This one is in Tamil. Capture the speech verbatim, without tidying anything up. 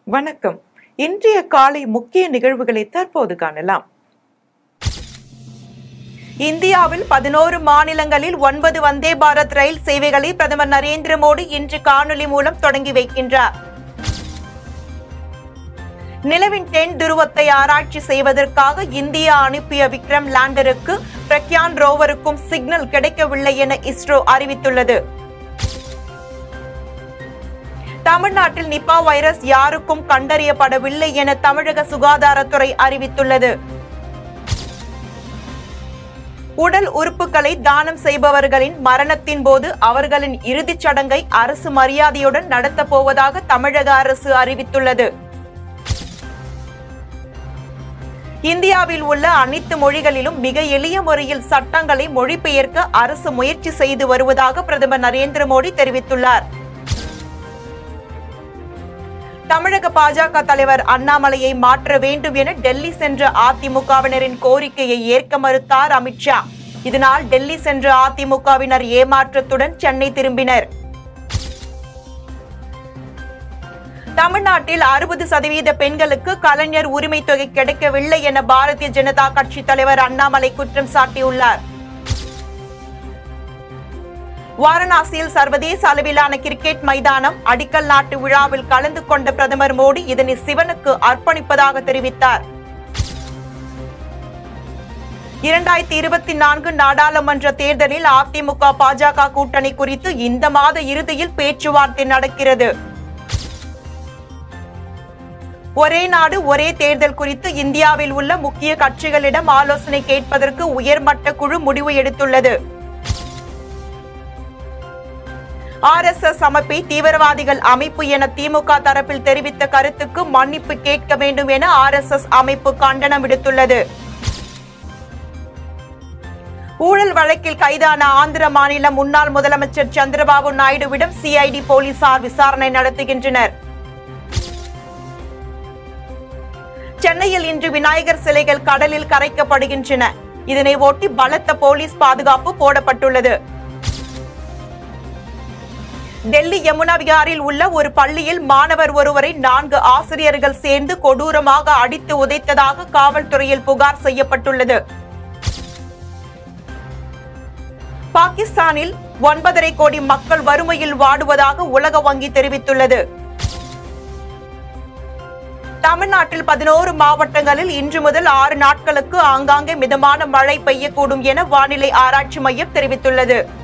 வணக்கம். இன்றைய காலை முக்கிய நிகழ்வுகளை தற்போது காணலாம். இந்தியாவில் பதினோரு மாநிலங்களில் ஒன்பது வந்தே பாரத் ரயில் சேவைகளை பிரதமர் நரேந்திர மோடி இன்று காணொலி மூலம் தொடங்கி வைக்கின்றார். நிலவின் தென் துருவத்தை ஆராய்ச்சி செய்வதற்காக இந்தியா அனுப்பிய விக்ரம் லேண்டருக்கு பிரக்யான் ரோவருக்கும் சிக்னல் கிடைக்கவில்லை என இஸ்ரோ அறிவித்துள்ளது. தமிழ்நாட்டில் நிபா வைரஸ் யாருக்கும் கண்டறியப்படவில்லை என தமிழக சுகாதாரத்துறை அறிவித்துள்ளது. உடல் உறுப்புகளை தானம் செய்பவர்களின் மரணத்தின் போது அவர்களின் இறுதிச் சடங்கை அரசு மரியாதையுடன் நடத்தப் போவதாக தமிழக அரசு அறிவித்துள்ளது. இந்தியாவில் உள்ள அனைத்து மொழிகளிலும் மிக எளிய முறையில் சட்டங்களை மொழிபெயர்க்க அரசு முயற்சி செய்து வருவதாக பிரதமர் நரேந்திர மோடி தெரிவித்துள்ளார். தமிழக பாஜக தலைவர் அண்ணாமலையை மாற்ற வேண்டும் என டெல்லி சென்ற அதிமுகவினரின் கோரிக்கையை ஏற்க மறுத்தார் அமித்ஷா. இதனால் டெல்லி சென்ற அதிமுகவினர் ஏமாற்றத்துடன் சென்னை திரும்பினர். தமிழ்நாட்டில் அறுபது சதவீத பெண்களுக்கு கலைஞர் உரிமை தொகை கிடைக்கவில்லை என பாரதிய ஜனதா கட்சி தலைவர் அண்ணாமலை குற்றம் சாட்டியுள்ளார். வாரணாசியில் சர்வதேச அளவிலான கிரிக்கெட் மைதானம் அடிக்கல் நாட்டு விழாவில் கலந்து கொண்ட பிரதமர் மோடி இதனை சிவனுக்கு அர்ப்பணிப்பதாக தெரிவித்தார். இரண்டாயிரத்தி இருபத்தி நான்கு நாடாளுமன்ற தேர்தலில் அதிமுக பாஜக கூட்டணி குறித்து இந்த மாத இறுதியில் பேச்சுவார்த்தை நடக்கிறது. ஒரே நாடு ஒரே தேர்தல் குறித்து இந்தியாவில் உள்ள முக்கிய கட்சிகளிடம் ஆலோசனை கேட்பதற்கு உயர்மட்ட குழு முடிவு எடுத்துள்ளது. ஆர் எஸ் எஸ் அமைப்பை தீவிரவாதிகள் அமைப்பு என திமுக தரப்பில் தெரிவித்த கருத்துக்கு மன்னிப்பு கேட்க வேண்டும் என ஆர் எஸ் எஸ் அமைப்பு கண்டனம் விடுத்துள்ளது. ஊழல் வழக்கில் கைதான ஆந்திர மாநில முன்னாள் முதலமைச்சர் சந்திரபாபு நாயுடுவிடம் சி ஐ டி போலீசார் விசாரணை நடத்துகின்றனர். சென்னையில் இன்று விநாயகர் சிலைகள் கடலில் கரைக்கப்படுகின்றன. இதனை ஒட்டி பலத்த போலீஸ் பாதுகாப்பு போடப்பட்டுள்ளது. டெல்லி யமுனா விகாரில் உள்ள ஒரு பள்ளியில் மாணவர் ஒருவரை நான்கு ஆசிரியர்கள் சேர்ந்து கொடூரமாக அடித்து உதைத்ததாக காவல்துறையில் புகார் செய்யப்பட்டுள்ளது. பாகிஸ்தானில் ஒன்பதரை கோடி மக்கள் வறுமையில் வாடுவதாக உலக வங்கி தெரிவித்துள்ளது. தமிழ்நாட்டில் பதினோரு மாவட்டங்களில் இன்று முதல் ஆறு நாட்களுக்கு ஆங்காங்கே மிதமான மழை பெய்யக்கூடும் என வானிலை ஆராய்ச்சி மையம் தெரிவித்துள்ளது.